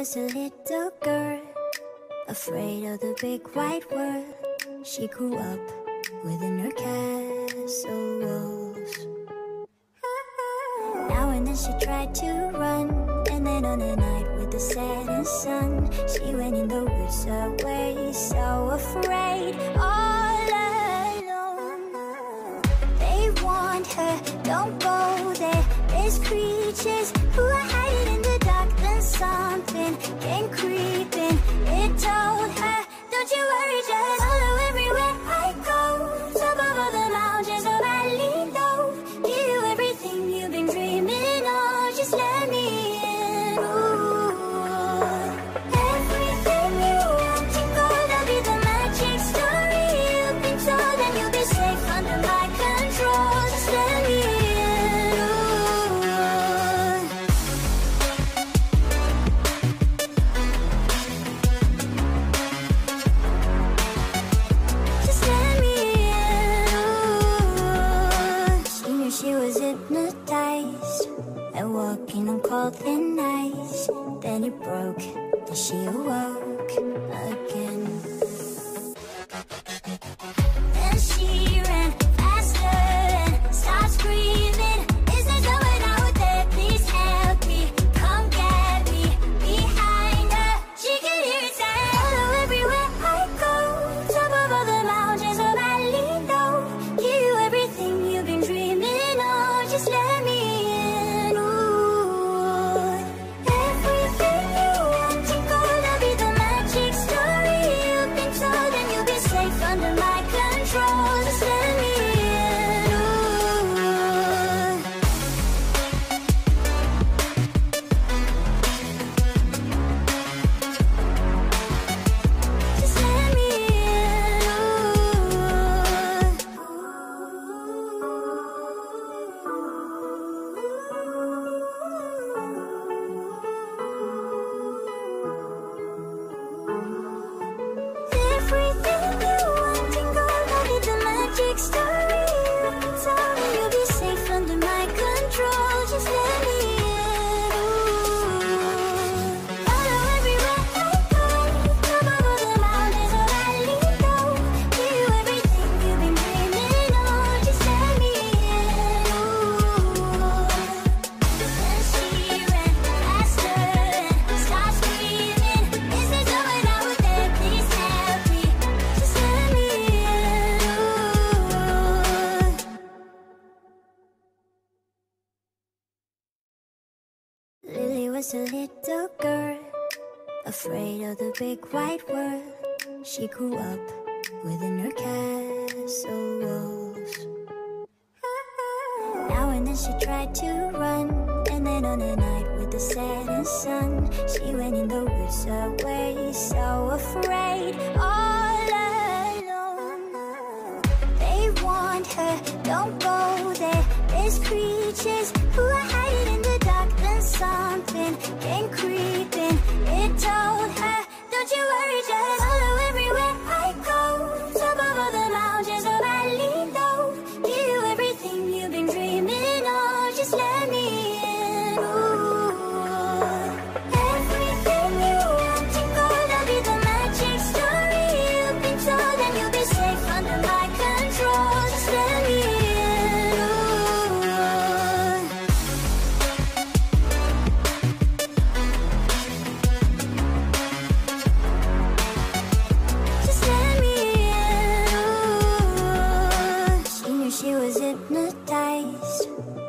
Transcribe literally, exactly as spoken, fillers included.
was a little girl, afraid of the big white world. She grew up within her castle walls. Now and then she tried to run, and then on a night with the setting sun, she went in the woods away, so afraid, all alone. They warned her, don't go there, there's creatures who are hiding in the dark. Then something came creeping, it told her, don't you worry, just follow everywhere I go. Top of all the mountains, a valley low, give you everything you've been dreaming of, just let me in. Ooh. Everything you want to go, that'll be the magic story you've been told, and you'll be safe under my control, just let me in. She was hypnotized and walking on cold thin ice. Then it broke and she awoke again. Then she ran faster and started screaming, is there someone out there? Please help me, come get me. Behind her, she could hear it say, follow everywhere I go. Top of all the mountains, a valley low, give you everything you've been dreaming, just let me in. Ooh. Everything you want to go, that'll be the magic story you've been told, and you'll be safe under my control, just let me in. Ooh. Just let me in. Everything you want to go, that'll be the magic story you've been told, and you'll be safe under my control, just let me in. Ooh. Follow everywhere I go, top of all the mountains, a valley low, give you everything you've been dreaming of, just let me in. Ooh. Then she ran faster and started screaming, is there someone out there? Please help me, just let me in. Ooh. Lily was a little girl, afraid of the big white world. She grew up within her castle walls. Now and then she tried to run, and then on a night with the setting sun, she went in the woods away, so afraid, all alone. They warned her, don't go there, there's creatures who are hiding in the dark. Then something came creeping, it told her, don't you worry, just follow everywhere I go. Top of all the mountains, a valley low, give you everything you've been dreaming of, just let me in. Ooh. Everything you want to go, that'll be the magic story you've been told, and you'll be safe under my control, just let me in. Ooh. Just let me in. Ooh. She knew she was hypnotized